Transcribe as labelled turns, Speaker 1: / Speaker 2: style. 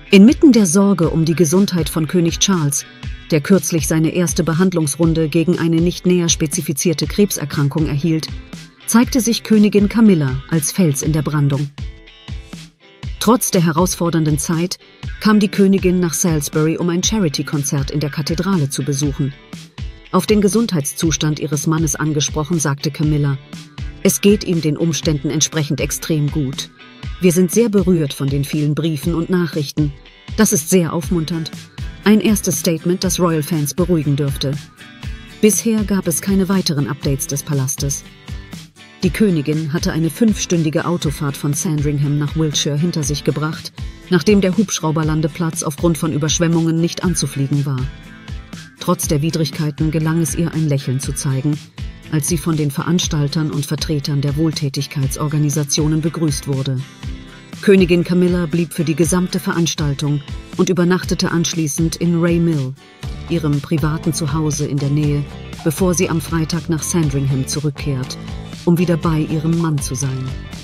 Speaker 1: Inmitten der Sorge um die Gesundheit von König Charles, der kürzlich seine erste Behandlungsrunde gegen eine nicht näher spezifizierte Krebserkrankung erhielt, zeigte sich Königin Camilla als Fels in der Brandung. Trotz der herausfordernden Zeit kam die Königin nach Salisbury, um ein Charity-Konzert in der Kathedrale zu besuchen. Auf den Gesundheitszustand ihres Mannes angesprochen, sagte Camilla: „Es geht ihm den Umständen entsprechend extrem gut. Wir sind sehr berührt von den vielen Briefen und Nachrichten. Das ist sehr aufmunternd. Ein erstes Statement, das Royal-Fans beruhigen dürfte." Bisher gab es keine weiteren Updates des Palastes. Die Königin hatte eine 5-stündige Autofahrt von Sandringham nach Wiltshire hinter sich gebracht, nachdem der Hubschrauberlandeplatz aufgrund von Überschwemmungen nicht anzufliegen war. Trotz der Widrigkeiten gelang es ihr, ein Lächeln zu zeigen, als sie von den Veranstaltern und Vertretern der Wohltätigkeitsorganisationen begrüßt wurde. Königin Camilla blieb für die gesamte Veranstaltung und übernachtete anschließend in Ray Mill, ihrem privaten Zuhause in der Nähe, bevor sie am Freitag nach Sandringham zurückkehrt, um wieder bei ihrem Mann zu sein.